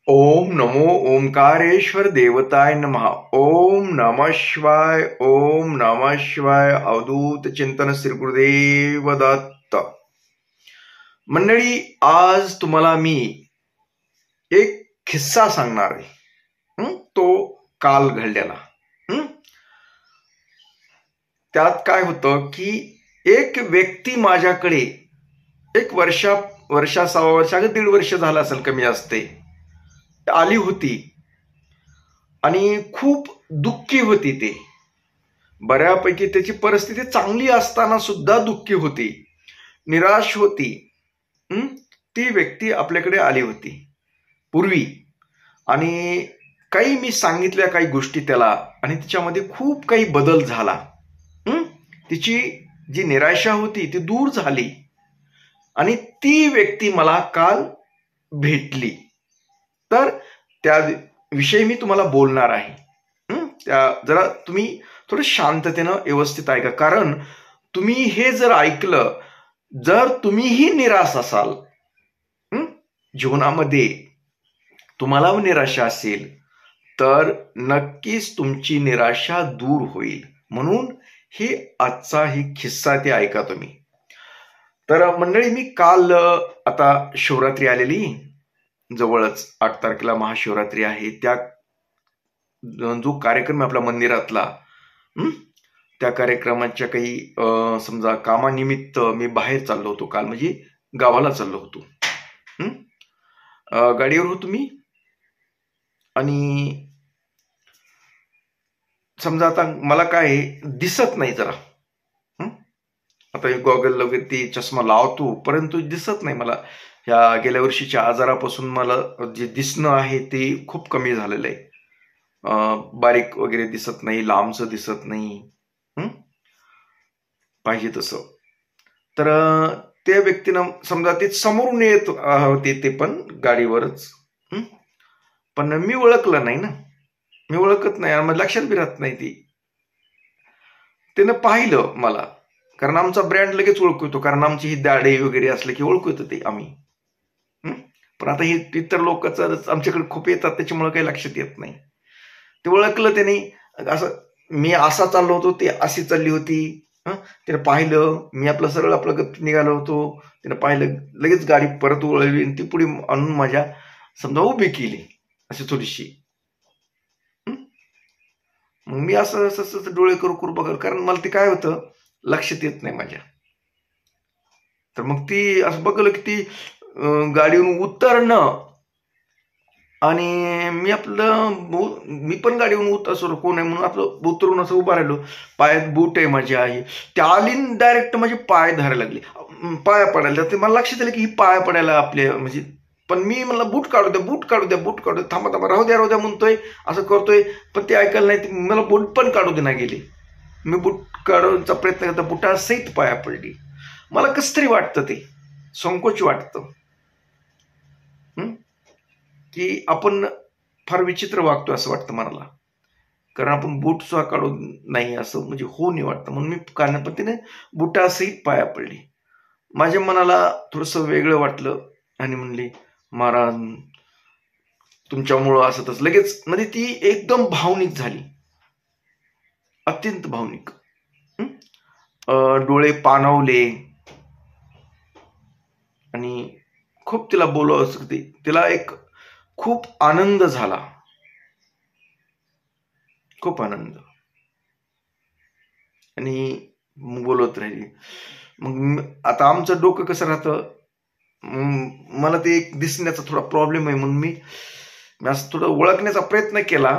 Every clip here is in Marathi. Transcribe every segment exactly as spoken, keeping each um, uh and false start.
ओम नमो ओंकारेश्वर देवताय नमः. ओम नमः शिवाय. ओम नमः शिवाय. अवधूत चिंतन श्री गुरुदेव दत्त. मंडळी, आज तुम्हाला मी एक किस्सा सांगणार आहे. हं? तो काल घडलेला. हं? त्यात काय होतं की एक व्यक्ती माझ्याकडे एक वर्षा वर्षा सव्वा वर्ष अगदी दीड वर्ष झालं असेल कमी असते आली होती आणि खूप दुःखी होती. ते बऱ्यापैकी त्याची परिस्थिती चांगली असताना सुद्धा दुःखी होती, निराश होती. हं? ती व्यक्ती आपल्याकडे आली होती पूर्वी आणि काही मी सांगितल्या काही गोष्टी त्याला आणि तिच्यामध्ये खूप काही बदल झाला. हं? तिची जी निराशा होती ती दूर झाली आणि ती व्यक्ती मला काल भेटली. तर त्या विषयी मी तुम्हाला बोलणार आहे. हं? त्या जरा तुम्ही थोडं शांततेनं व्यवस्थित ऐका, कारण तुम्ही हे जर ऐकलं, जर तुम्हीही निराश असाल, हं? जीवनामध्ये तुम्हाला निराशा असेल तर नक्कीच तुमची निराशा दूर होईल. म्हणून हे आजचा ही किस्सा ते ऐका तुम्ही. तर मंडळी, मी काल आता शिवरात्री आलेली जवळच, आठ तारखेला महाशिवरात्री आहे. त्या जो कार्यक्रम आपल्या मंदिरातला, त्या कार्यक्रमाच्या काही समजा कामानिमित्त मी बाहेर चाललो होतो काल, म्हणजे गावाला चाललो होतो. गाडीवर होतो मी आणि समजा आता मला काय दिसत नाही जरा. आता गॉगल वगैरे ते चष्मा लावतो परंतु दिसत नाही मला. ह्या गेल्या वर्षीच्या आजारापासून मला जे दिसणं आहे ते खूप कमी झालेलं आहे. बारीक वगैरे दिसत नाही, लांबच दिसत नाही पाहिजे तसं. तर त्या व्यक्तीनं समजा ते समोरून येत होते, ते पण गाडीवरच, पण मी ओळखलं नाही ना. मी ओळखत नाही, मला लक्षात बी राहत नाही. ती त्यानं पाहिलं मला, कारण आमचा ब्रँड लगेच ओळखू येतो, कारण आमची ही दाढी वगैरे असले की ओळखू येतं ते आम्ही. पण आता हे इतर लोकच आमच्याकडे खूप येतात त्याच्यामुळे काही लक्षात येत नाही. ते ओळखलं त्याने. असं मी असा चाललो होतो, ते अशी चालली होती. त्याने पाहिलं, मी आपलं सरळ आपलं गप्प निघालो होतो. त्याने पाहिलं, लगेच गाडी परत वळवली आणि ती पुढे आणून माझ्या समजा उभी केली अशी थोडीशी. मग मी असं असं डोळे करू करू बघ, कारण मला ते काय होतं लक्षात येत नाही माझ्या. तर मग ती असं बघलं की ती गाडीवरून उतरणं आणि मी आपलं मी पण गाडीवरून उतर असं कोण आहे म्हणून आपलं उतरून असं उभा राहिलो. पायात बूट आहे माझी आई. त्या आली डायरेक्ट माझे पाय धरायला लागले, पाया पडायला. ते मला लक्षात आलं की ही पाया पडायला आपले म्हणजे. पण मी मला बूट काढू द्या, बूट काढू द्या, बूट काढू द्या, थांबा थांबा, राहू द्या राहू द्या म्हणतोय, असं करतोय. पण ते ऐकायला नाही, मला बूट पण काढू दे ना गेली. मी बूट काढण्याचा प्रयत्न करता बुटा सहित पाया पडली. मला कसं तरी वाटतं, ते संकोच वाटतं की आपण फार विचित्र वागतो असं वाटतं मला, कारण आपण बूट सुद्धा काढून नाही असं म्हणजे हो नाही वाटतं. म्हणून मी काढण्या पद्धतीने बुटासहित पाया पडली. माझ्या मनाला थोडंसं वेगळं वाटलं आणि म्हणले, महाराज तुमच्यामुळं असं तसं. लगेच म्हणजे ती एकदम भावनिक झाली, अत्यंत भावनिक. डोळे पाणावले आणि खूप तिला बोलावं असं ते. तिला एक खूप आनंद झाला, खूप आनंद. आणि बोलत राहिली. मग आता आमचं डोकं कसं राहतं, मला ते एक दिसण्याचा थोडा प्रॉब्लेम आहे म्हणून मी असं थोडं ओळखण्याचा प्रयत्न केला,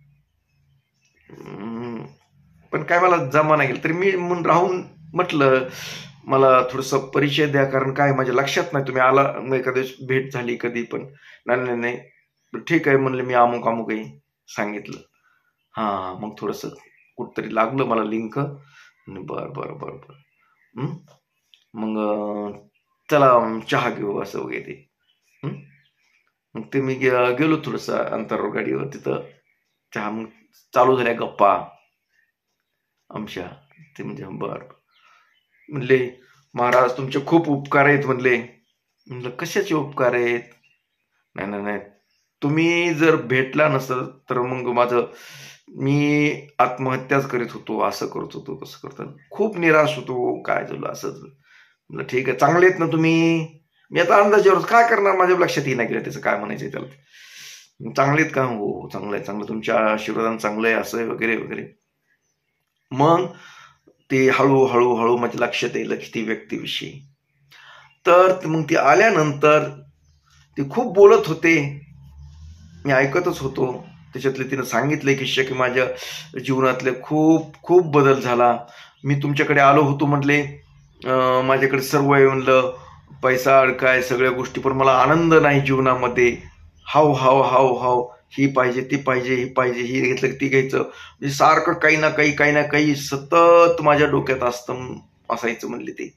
पण काय मला जमा नाही गेलं. तरी मी म्हणून राहून म्हटलं, मला थोडंसं परिचय द्या, कारण काय माझ्या लक्षात नाही तुम्ही आला, एखाद्या भेट झाली कधी पण. नाही नाही नाही ठीक आहे म्हणले, मी अमुक अमुक आहे सांगितलं. हा, मग थोडंसं कुठतरी लागलं मला लिंक. बर बर बर बर मग चला चहा घेऊ असं वगैरे. मग ते मी गेलो थोडंसं अंतरावर गाडीवर, तिथं चहा मग चालू झाल्या गप्पा आमच्या. ते म्हणजे बर म्हणले, महाराज तुमचे खूप उपकार आहेत म्हणले. म्हणलं कशाचे उपकार आहेत? नाही नाही नाही तुम्ही जर भेटला नसल तर मग माझं मी आत्महत्याच करीत होतो, असं करत होतो, तसं करतो, खूप निराश होतो, काय झालं असंच. म्हटलं ठीक आहे, चांगले आहेत ना तुम्ही? मी आता अंदाजावर काय करणार, माझ्या लक्षात येईना गेलं त्याचं काय म्हणायचं त्याला. चांगले आहेत का? हो चांगलं आहे, चांगलं, तुमच्या आशीर्वादानं चांगलं आहे, असं वगैरे वगैरे. मग ते हळूहळू हळू माझ्या लक्षात येईल की ती व्यक्तीविषयी. तर मग ती आल्यानंतर ती खूप बोलत होते, मी ऐकतच होतो. त्याच्यातले तिनं सांगितलंय किस्से की माझ्या जीवनातले खूप खूप बदल झाला. मी तुमच्याकडे आलो होतो म्हटले, माझ्याकडे सर्व आहे म्हणलं, पैसा अडकाय सगळ्या गोष्टी, पण मला आनंद नाही जीवनामध्ये. हाव हाव हाव हाव ही पाहिजे ती पाहिजे ही पाहिजे, ही घेतलं ती घ्यायचं, म्हणजे सारखं काही ना काही काही ना काही सतत माझ्या डोक्यात असतं असायचं म्हणले ते.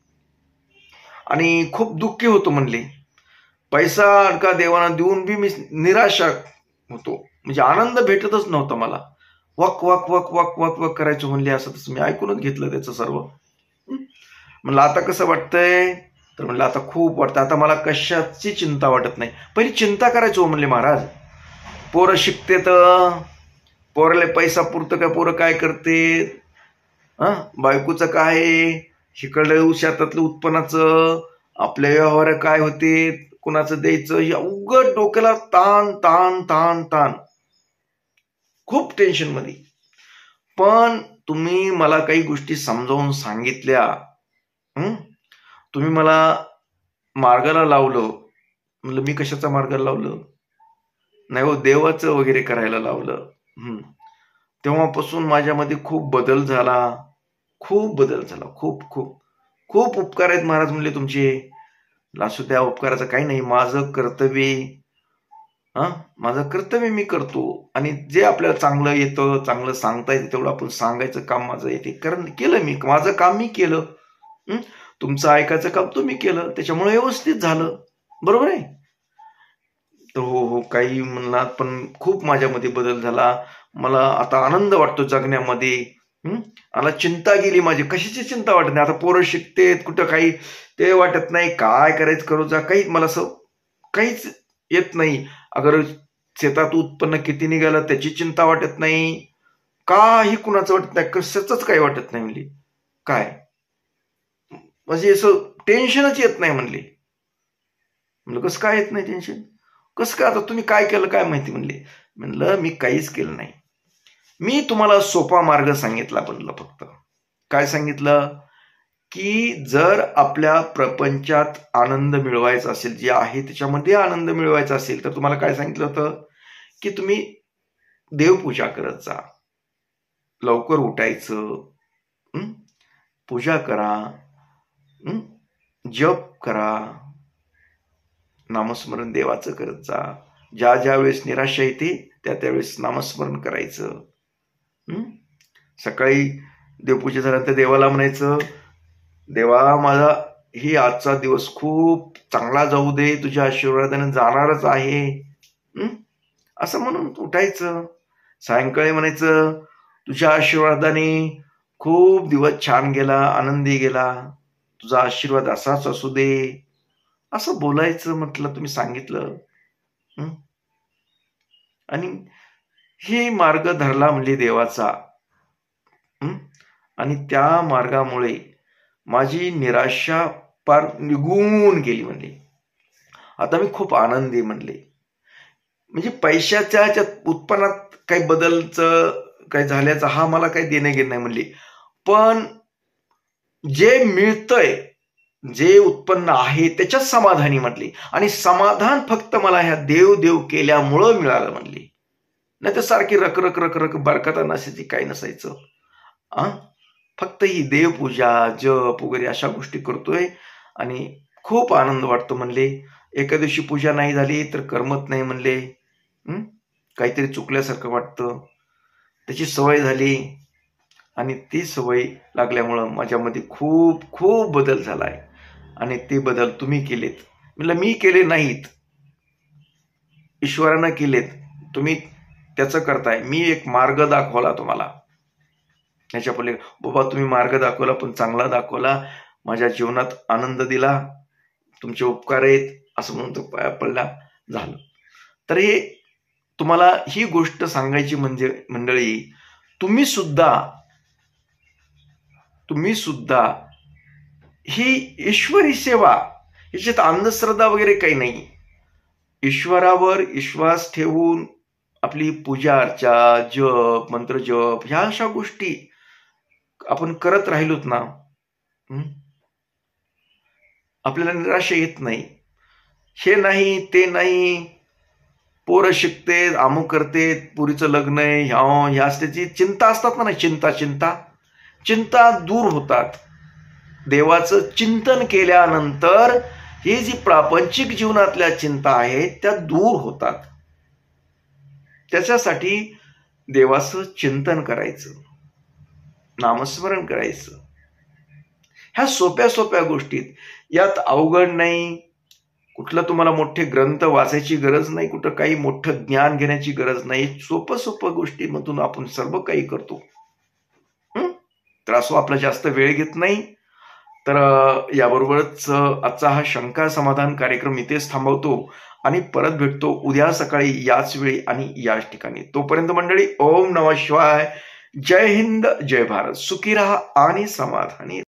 आणि खूप दुःखी होतो म्हणले. पैसा अडका देवाना देऊन बी मी निराशा होतो, म्हणजे आनंद भेटतच नव्हता मला. वक वक वक वक वक वक करायचो म्हणले, असं तसं मी ऐकूनच घेतलं त्याचं सर्व. म्हणलं आता कसं वाटतंय? तर म्हणलं आता खूप वाटतं, आता मला कशाची चिंता वाटत नाही. पहिली चिंता करायचो म्हणले महाराज, पोरं शिकते तर पोराला पैसा पुरतं काय, पोरं काय करते, हा बायकोचं काय, इकडलं शेतातलं उत्पन्नाचं आपल्या व्यवहार काय होते, कुणाचं द्यायचं, या उघड डोक्याला ताण ताण ताण ताण, खूप टेन्शन मध्ये. पण तुम्ही मला काही गोष्टी समजावून सांगितल्या, हम्म तुम्ही मला मार्गाला लावलं. म्हणलं मी कशाचा मार्गाला लावलं? नाही हो, देवाचं वगैरे करायला लावलं. हम्म तेव्हापासून माझ्यामध्ये खूप बदल झाला, खूप बदल झाला, खूप खूप खूप उपकार आहेत महाराज म्हणले तुमचे. असू त्या उपकाराचं काही नाही, माझं कर्तव्य, हा माझं कर्तव्य मी करतो. आणि जे आपल्याला चांगलं येतं, चांगलं सांगता येतं तेवढं आपण सांगायचं काम माझं येते, कारण केलं मी, माझं काम मी केलं. तुमचं ऐकायचं काम तुम्ही केलं, त्याच्यामुळे व्यवस्थित झालं, बरोबर आहे. तर हो हो काही म्हणलात, पण खूप माझ्यामध्ये बदल झाला. मला आता आनंद वाटतो जगण्यामध्ये. हम्म मला चिंता गेली माझी, कशाची चिंता वाटत नाही. आता पोरं शिकतेत, कुठं काही ते वाटत नाही, काय करायचं करू जा, काही मला असं काहीच येत नाही. अगर शेतात उत्पन्न किती निघालं त्याची चिंता वाटत नाही, काही कुणाचं वाटत नाही, कशाच काही वाटत नाही. म्हणली काय म्हणजे असं टेन्शनच येत नाही म्हणले. म्हणलं कसं काय येत नाही टेन्शन, कसं काय, आता तुम्ही काय केलं काय माहिती म्हणले. म्हणलं मी काहीच केलं नाही, मी तुम्हाला सोपा मार्ग सांगितला. म्हणलं फक्त काय सांगितलं की जर आपल्या प्रपंचात आनंद मिळवायचा असेल, जे आहे त्याच्यामध्ये आनंद मिळवायचा असेल, तर तुम्हाला काय सांगितलं होतं की तुम्ही देवपूजा करत जा, लवकर उठायचं, पूजा करा, जप करा, नामस्मरण देवाचं करत जा. ज्या ज्या वेळेस निराशा येते त्या त्यावेळेस नामस्मरण करायचं. सकाळी देवपूजा झाल्यानंतर देवाला म्हणायचं, देवा माझा ही आजचा दिवस खूप चांगला जाऊ दे, तुझ्या आशीर्वादाने जाणारच आहे, असं म्हणून उठायचं. सायंकाळी म्हणायचं, तुझ्या आशीर्वादाने खूप दिवस छान गेला, आनंदी गेला, तुझा आशीर्वाद असाच असू दे, असं बोलायचं. म्हटलं तुम्ही सांगितलं. आणि हे मार्ग धरला म्हणजे देवाचा, आणि त्या मार्गामुळे माझी निराशा पार निघून गेली म्हणले. आता मी खूप आनंदी म्हणले. म्हणजे पैशाच्या उत्पन्नात काही बदलचं काही झाल्याचं हा मला काही देणे घेणे नाही म्हणले, पण जे मिळतंय, जे उत्पन्न आहे त्याच्यात समाधानी म्हटले. आणि समाधान फक्त मला ह्या देव देव केल्यामुळं मिळालं म्हणले, नाही तर सारखी रक रक रक रक बरकता नसायची, काही नसायचं. आ फक्त ही देवपूजा जप वगैरे अशा गोष्टी करतोय आणि खूप आनंद वाटतो म्हणले. एका दिवशी पूजा नाही झाली तर करमत नाही म्हणले, काहीतरी चुकल्यासारखं वाटतं, त्याची सवय झाली. आणि ती सवय लागल्यामुळं माझ्यामध्ये खूप खूप बदल झालाय. आणि ते बदल तुम्ही केलेत. म्हणलं मी केले नाहीत, ईश्वरानं केलेत, तुम्ही त्याचं करताय. मी एक मार्ग दाखवला तुम्हाला, ह्याच्या पहिले बाबा तुम्ही मार्ग दाखवला, पण चांगला दाखवला, माझ्या जीवनात आनंद दिला, तुमचे उपकार आहेत असं म्हणून तो पाया पडला, झालं. तर हे तुम्हाला ही गोष्ट सांगायची म्हणजे मंडळी, तुम्ही सुद्धा तुम्ही सुद्धा ही ईश्वरी सेवा, याच्यात अंधश्रद्धा वगैरे काही नाही. ईश्वरावर विश्वास ठेवून आपली पूजा अर्चा, जप, मंत्र जप ह्या अशा गोष्टी आपण करत राहिलोत ना, आपल्याला निराशा येत नाही. हे नाही ते नाही, पोरं शिकते, अमुक करते, पुरीचं लग्न आहे, ह्या ह्या त्याची चिंता असतात ना, चिंता चिंता चिंता दूर होतात. देवाचं चिंतन केल्यानंतर ही जी प्रापंचिक जीवनातल्या चिंता आहेत त्या दूर होतात. त्याच्यासाठी देवाचं चिंतन करायचं, नामस्मरण करायचं. ह्या सोप्या सोप्या गोष्टीत, यात अवघड नाही. कुठलं तुम्हाला मोठे ग्रंथ वाचायची गरज नाही, कुठं काही मोठं ज्ञान घेण्याची गरज नाही. सोपं सोपं गोष्टीमधून आपण सर्व काही करतो. तर असो, आपला जास्त वेळ घेत नाही. तर याबरोबरच आजचा हा शंका समाधान कार्यक्रम इथेच थांबवतो आणि परत भेटतो उद्या सकाळी याच वेळी आणि याच ठिकाणी. तोपर्यंत मंडळी, ओम नमः शिवाय. जय हिंद, जय भारत. सुखी राहा आणि समाधानी.